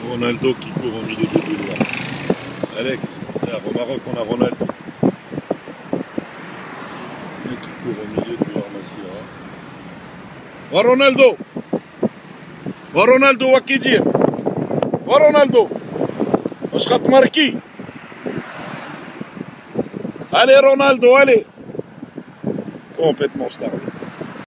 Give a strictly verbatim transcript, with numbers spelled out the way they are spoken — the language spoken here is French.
Ronaldo qui court au milieu des deux doigts. Alex, regarde, au Maroc on a Ronaldo. Le mec qui court au milieu de l'Armassira. Va Ronaldo! Va Ronaldo وكيدير va Ronaldo واش غتماركي allez Ronaldo allez complètement staré.